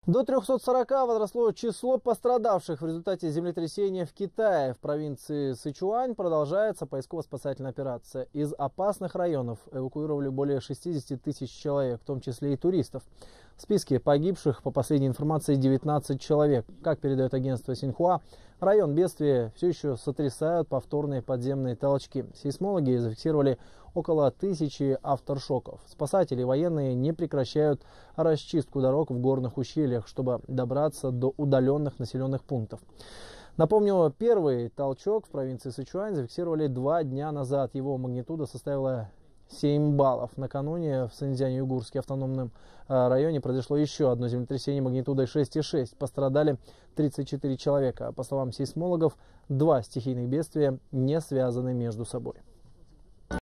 До 340 возросло число пострадавших в результате землетрясения в Китае. В провинции Сычуань продолжается поисково-спасательная операция. Из опасных районов эвакуировали более 60 тысяч человек, в том числе и туристов. В списке погибших, по последней информации, 19 человек. Как передает агентство Синьхуа, район бедствия все еще сотрясают повторные подземные толчки. Сейсмологи зафиксировали около 1000 авторшоков. Спасатели и военные не прекращают расчистку дорог в горных ущельях, чтобы добраться до удаленных населенных пунктов. Напомню, первый толчок в провинции Сычуань зафиксировали 2 дня назад. Его магнитуда составила 7 баллов. Накануне в Синьцзянь-Уйгурском автономном районе произошло еще одно землетрясение магнитудой 6,6. Пострадали 34 человека. По словам сейсмологов, 2 стихийных бедствия не связаны между собой.